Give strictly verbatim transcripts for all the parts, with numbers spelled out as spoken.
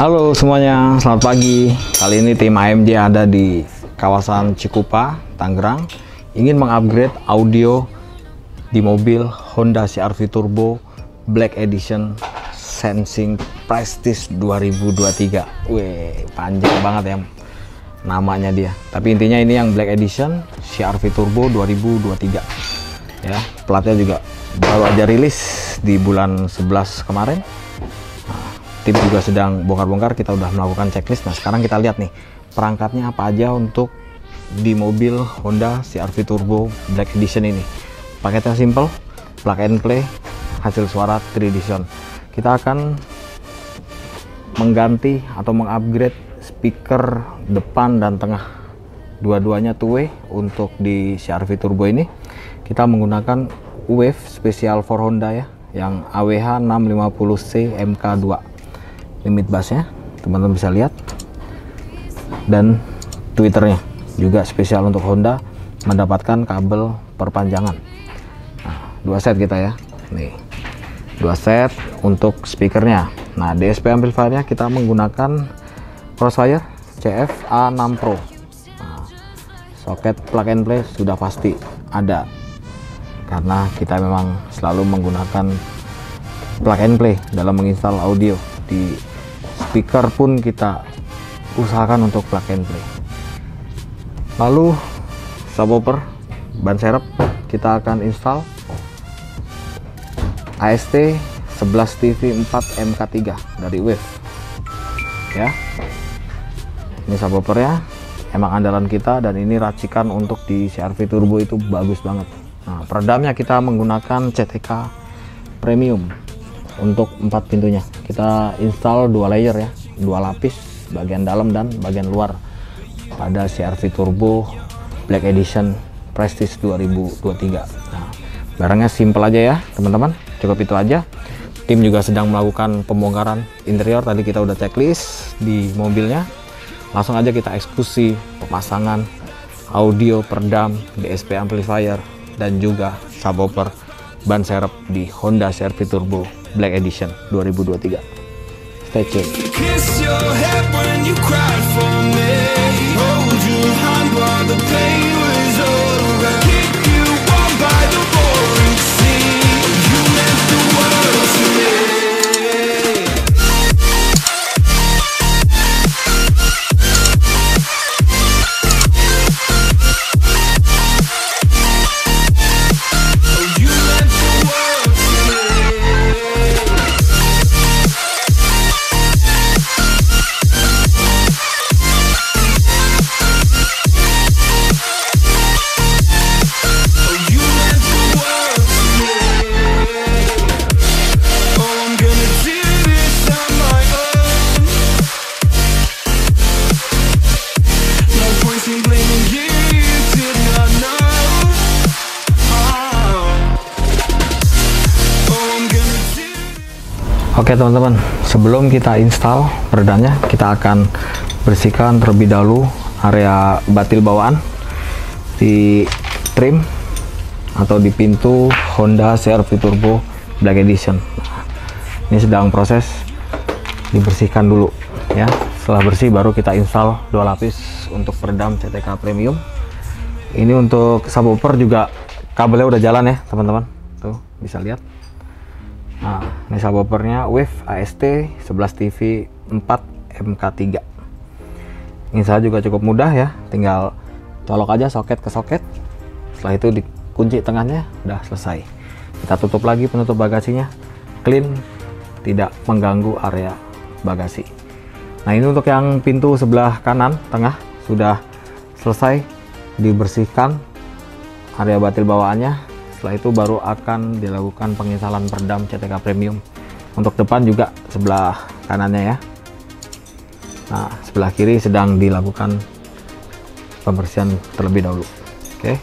Halo semuanya, selamat pagi. Kali ini tim A M J ada di kawasan Cikupa, Tangerang, ingin mengupgrade audio di mobil Honda C R V Turbo Black Edition Sensing Prestige dua ribu dua puluh tiga. Wih, panjang banget ya namanya dia. Tapi intinya ini yang Black Edition C R V Turbo dua ribu dua puluh tiga. Ya, platnya juga baru aja rilis di bulan sebelas kemarin. Tim juga sedang bongkar-bongkar, kita udah melakukan checklist. Nah sekarang kita lihat nih perangkatnya apa aja untuk di mobil Honda C R V Turbo Black Edition ini. Paketnya simple, plug and play, hasil suara tiga D sound. Kita akan mengganti atau mengupgrade speaker depan dan tengah, dua-duanya two way. Untuk di C R V Turbo ini kita menggunakan Wave Special for Honda ya, yang A W H enam lima nol C M K dua. Limit bassnya teman-teman bisa lihat, dan tweeternya juga spesial untuk Honda, mendapatkan kabel perpanjangan. Nah, dua set kita ya, nih dua set untuk speakernya. Nah D S P amplifiernya kita menggunakan Crossfire C F A enam Pro. Nah, soket plug and play sudah pasti ada, karena kita memang selalu menggunakan plug and play dalam menginstal audio. Di speaker pun kita usahakan untuk plug and play. Lalu subwoofer, ban serep kita akan install A S T sebelas T V empat M K tiga dari Wave ya. Ini subwoofernya emang andalan kita, dan ini racikan untuk di C R V Turbo itu bagus banget. Nah, peredamnya kita menggunakan C T K Premium. Untuk empat pintunya kita install dua layer ya, dua lapis, bagian dalam dan bagian luar pada C R V Turbo Black Edition Prestige dua ribu dua puluh tiga. Nah, barangnya simple aja ya teman-teman, cukup itu aja. Tim juga sedang melakukan pembongkaran interior, tadi kita udah checklist di mobilnya. Langsung aja kita eksekusi pemasangan audio, peredam, D S P amplifier, dan juga subwoofer, ban serep di Honda C R V Turbo Black Edition dua ribu dua puluh tiga. Stay tune. Oke teman-teman, sebelum kita install peredamnya, kita akan bersihkan terlebih dahulu area batil bawaan di trim atau di pintu Honda C R V Turbo Black Edition. Nah, ini sedang proses dibersihkan dulu ya. Setelah bersih baru kita install dua lapis untuk peredam C T K Premium. Ini untuk subwoofer juga kabelnya udah jalan ya teman-teman, tuh bisa lihat. Nah, ini subwoofernya Wave A S T sebelas T V empat M K tiga. Install juga cukup mudah ya, tinggal colok aja soket ke soket. Setelah itu dikunci tengahnya, udah selesai. Kita tutup lagi penutup bagasinya, clean, tidak mengganggu area bagasi. Nah, ini untuk yang pintu sebelah kanan tengah sudah selesai dibersihkan area batil bawaannya. Setelah itu baru akan dilakukan penginstalan peredam C T K Premium. Untuk depan juga sebelah kanannya ya. Nah, sebelah kiri sedang dilakukan pembersihan terlebih dahulu. Oke.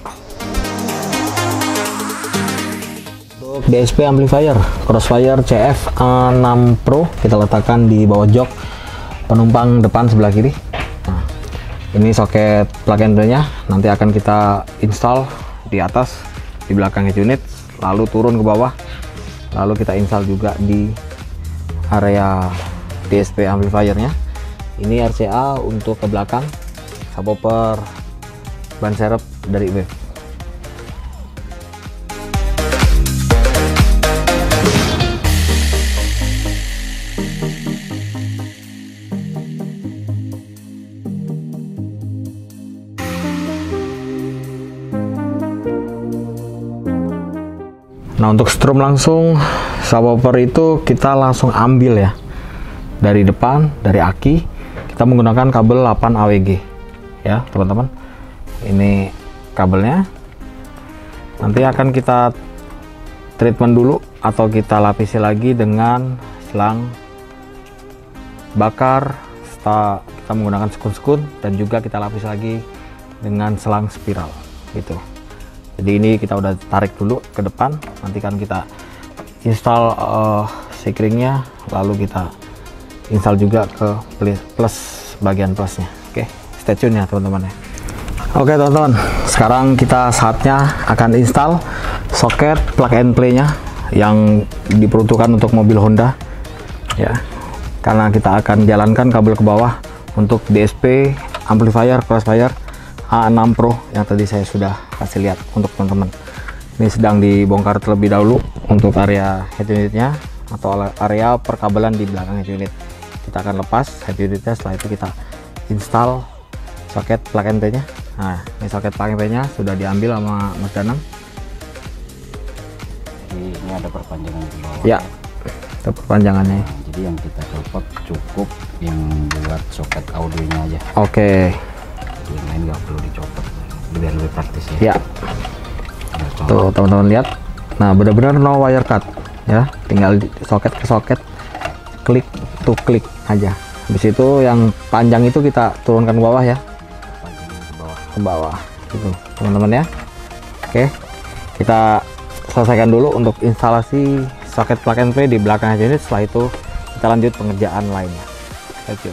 Untuk D S P amplifier Crossfire C F A enam Pro kita letakkan di bawah jok penumpang depan sebelah kiri. Nah, ini soket plug and play-nya nanti akan kita install di atas, di belakang head unit, lalu turun ke bawah, lalu kita install juga di area D S P amplifiernya. Ini R C A untuk ke belakang, subwoofer, ban serep dari Wave. Nah, untuk strum langsung subwoofer itu kita langsung ambil ya dari depan, dari aki. Kita menggunakan kabel delapan A W G ya teman-teman. Ini kabelnya. Nanti akan kita treatment dulu atau kita lapisi lagi dengan selang bakar. Setelah kita menggunakan sekun-sekun, dan juga kita lapis lagi dengan selang spiral gitu. Jadi ini kita udah tarik dulu ke depan, nanti kan kita install uh, sekringnya, lalu kita install juga ke plus bagian plusnya. Oke, stay tune ya teman-teman ya. Oke teman-teman, sekarang kita saatnya akan install soket plug and play nya yang diperuntukkan untuk mobil Honda ya, karena kita akan jalankan kabel ke bawah untuk D S P amplifier crossfire A enam Pro yang tadi saya sudah kasih lihat untuk teman-teman. Ini sedang dibongkar terlebih dahulu untuk area head unitnya atau area perkabelan di belakang head unit. Kita akan lepas head unitnya, setelah itu kita install soket plug and play nya. Nah, ini soket plug and play nya sudah diambil sama Mas Danang. Jadi ini ada perpanjangan di bawah ya, ada perpanjangannya. Nah, jadi yang kita copot cukup yang buat soket audionya aja. Oke, yang lain nggak perlu dicopot, biar lebih praktis ya. Ya, tuh teman-teman lihat. Nah, benar-benar no wire cut ya, tinggal soket ke soket, klik to klik aja. Habis itu yang panjang itu kita turunkan ke bawah ya, Ke bawah. ke bawah gitu teman-teman ya. Oke, kita selesaikan dulu untuk instalasi soket plug and play di belakang head unit. Setelah itu kita lanjut pengerjaan lainnya. Stay tune.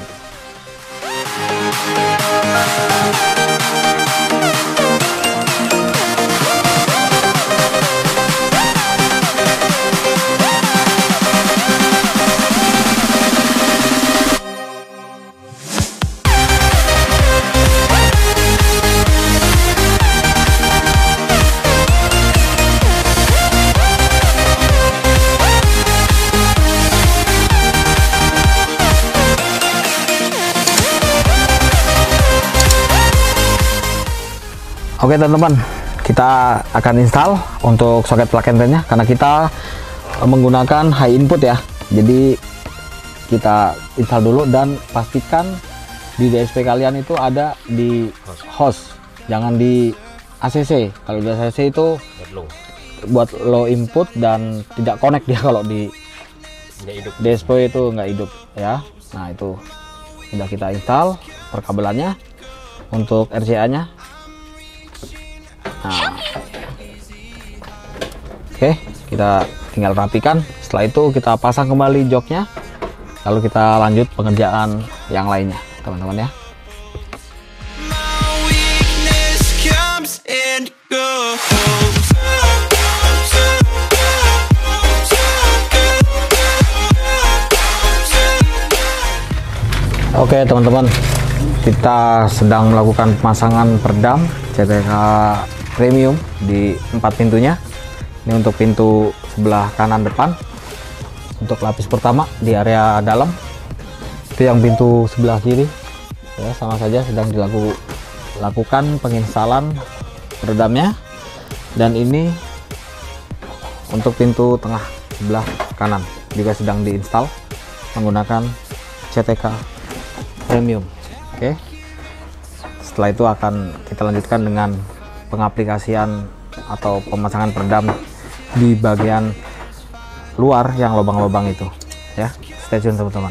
Oke teman-teman, kita akan install untuk soket plug and play nya, karena kita menggunakan high input ya. Jadi kita install dulu dan pastikan di D S P kalian itu ada di host, jangan di A C C. Kalau di A C C itu buat low input dan tidak connect dia kalau di D S P itu nggak hidup ya. Nah, itu sudah kita install perkabelannya untuk R C A nya. Nah, oke, kita tinggal rapikan. Setelah itu kita pasang kembali joknya, lalu kita lanjut pengerjaan yang lainnya teman-teman ya. Oke teman-teman, kita sedang melakukan pemasangan peredam C T K Premium di empat pintunya. Ini untuk pintu sebelah kanan depan untuk lapis pertama di area dalam. Itu yang pintu sebelah kiri ya, sama saja sedang dilakukan penginstalan peredamnya. Dan ini untuk pintu tengah sebelah kanan juga sedang diinstal menggunakan C T K Premium. Oke, setelah itu akan kita lanjutkan dengan pengaplikasian atau pemasangan peredam di bagian luar yang lubang-lubang itu ya. Stay tune teman-teman.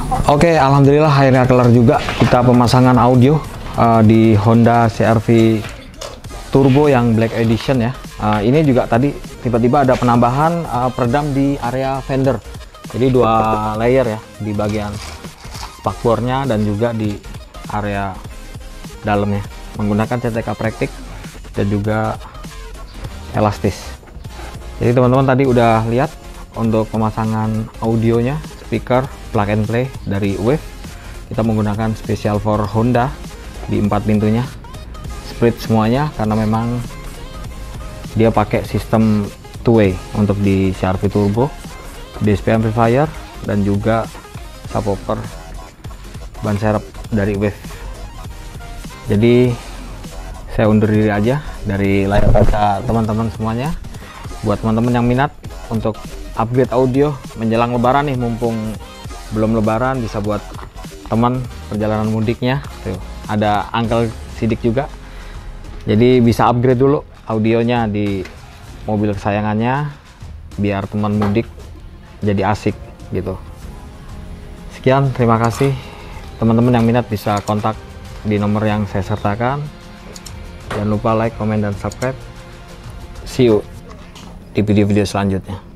Oke, alhamdulillah akhirnya kelar juga kita pemasangan audio uh, di Honda C R V Turbo yang Black Edition ya. Uh, ini juga tadi tiba-tiba ada penambahan uh, peredam di area fender. Jadi dua layer ya di bagian spakbornya dan juga di area dalamnya menggunakan C T K Praktik dan juga elastis. Jadi teman-teman tadi udah lihat untuk pemasangan audionya, speaker plug and play dari Wave. Kita menggunakan special for Honda di empat pintunya, split semuanya karena memang dia pakai sistem two way untuk di C R V Turbo, D S P amplifier dan juga subwoofer ban serep dari Wave. Jadi saya undur diri aja dari layar kaca teman-teman semuanya. Buat teman-teman yang minat untuk upgrade audio menjelang lebaran nih, mumpung belum lebaran, bisa buat teman perjalanan mudiknya. Tuh, ada Uncle Sidik juga. Jadi bisa upgrade dulu audionya di mobil kesayangannya biar teman mudik jadi asik gitu. Sekian, terima kasih. Teman-teman yang minat bisa kontak di nomor yang saya sertakan. Jangan lupa like, comment, dan subscribe. See you di video-video selanjutnya.